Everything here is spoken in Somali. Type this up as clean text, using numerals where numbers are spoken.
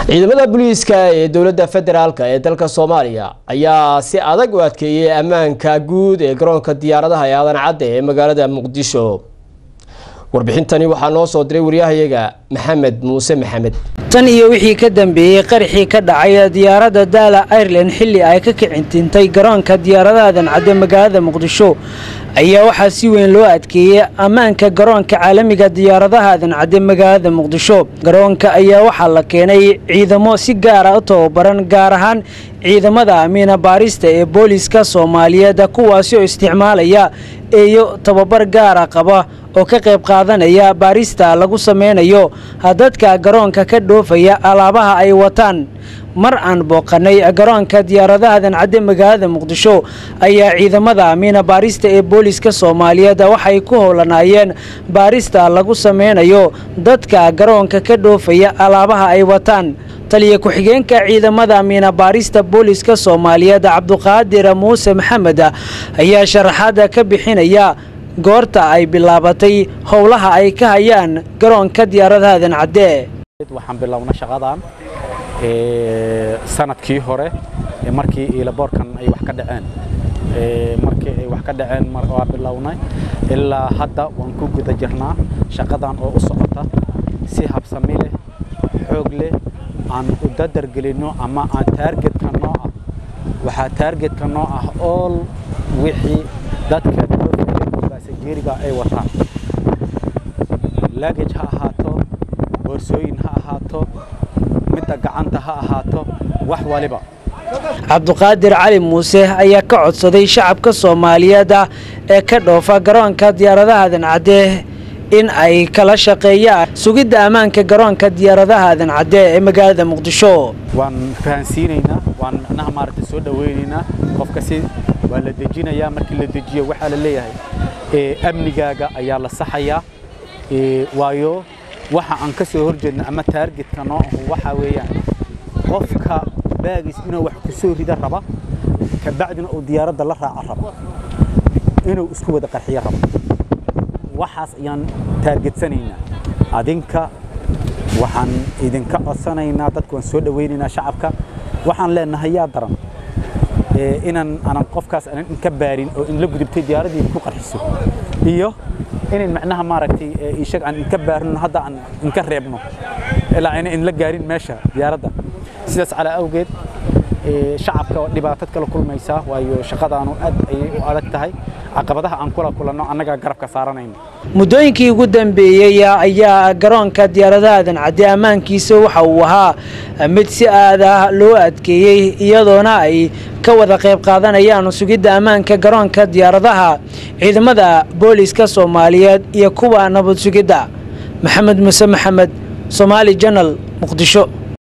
ciidamada booliiska ee dawladda federaalka ee dalka Soomaaliya ayaa si adag u adkeeyay ammaanka guud ee garoonka diyaaradaha ee Aadan Cadde ee magaalada Muqdisho. warbixintani waxaa noo soo diray wariyahayaga Maxamed Muuse Maxamed. tan iyo wixii ka dambeeyay qarxii ka dhacay diyaaradda Daala Airline xilli ay ka kicintay garoonka diyaaradaha Aadan Cadde magaalada Muqdisho ayaa waxaa si weyn loo adkeeyay ammaanka garoonka caalamiga diyaaradaha Aadan Cadde magaalada Muqdisho. garoonka ayaa waxaa la keenay ciidamo si gaar ah u tababaran gaar ahaan ciidamada amniga baarista ee booliiska Soomaaliyeed kuwaas oo isticmaalaya iyo tababar gaar ah qaba oo ka qayb qaadanaya baarista lagu sameynayo dadka garoonka ka dhoofaya alaabaha ay wataan. mar aan booqanay garoonka diyaaradaha Aadan Cadde magaalada Muqdisho ayaa ciidamada amniga baarista ee booliiska Soomaaliyeed waxay ku howlanayeen baarista lagu sameynayo dadka garoonka ka dhoofaya alaabaha ay wataan. taliye ku-xigeenka ciidamada amniga baarista booliiska Soomaaliyeed Cabduqaadir Muuse Maxamed ayaa sharaxaad ka bixinaya goorta ay bilaabatay howlaha ay ka hayaan garoonka diyaaradaha Aadan Cadde. waxaan bilownaa shaqadan sanadkii hore markii ilaboorkan ay wax ka dhaceen waa bilownay ilaa hadda waan ku guda jirnaa shaqadan oo u socota si habsami leh xoog leh aan u dadargelino ama aan targetka noo ah waxa targetka noo ah all wixii dadka basajeeriga ay wataan luggage ha ahaato boorsooyin ha ahaato midda gacanta ha ahaato wax waliba. Cabduqaadir Cali Muuse ayaa ka codsaday shacabka Soomaaliyeed ee ka dhoofa garoonka diyaaradaha Aadan Cadde in ay kala shaqeeyaan sugidda ammaanka garoonka diyaaradaha Aadan Cadde ee magaalada Muqdisho. waan fahansiinaynaa waan macnaha maaragtay soo dhaweynaynaa qofka si waa la dejinayaa markii la dejiyo waxa la leeyahay amnigaaga ayaa la saxayaa waayo waxa aan ka soo horjeedno ama targetka noo waxa weeyaan qofka baagis inuu wax ku soo rida raba ka bacdina uu diyaaradda la raaca raba inuu isku wada qarxiyo raba waxaas ayaan targetsanaynaa adinka waxaan idinka codsanaynaa dadku waan soo dhaweynaynaa shacabka waxaan leenahay yaa daran inaan qofkaas aan ka baarin oo in la gudubtay diyaaradii ku qarxiso iyo in macnaha maaragtay ishag aan ka baarno hadda aan ka reebno ilaa in la gaarin meesha diyaaradda sidaas cala awgeed shacabka dhibaato kala kulmaysa waayo shaqadaanu aad ay u adag tahay caqabadaha aan kula kulanno annaga garabka saaranayno. muddooyinkii ugu dambeeyay ayaa garoonka diyaaradaha Aadan Cadde ammaankiisa waxa uu ahaa mid si aad ah loo adkeeyay iyadoona ay ka wada qayb qaadanayaan sugidda ammaanka garoonka diyaaradaha ciidamada booliiska Soomaaliyeed iyo kuwa nabad sugidda. Maxamed Muuse Maxamed, Somali Channel, Muqdisho.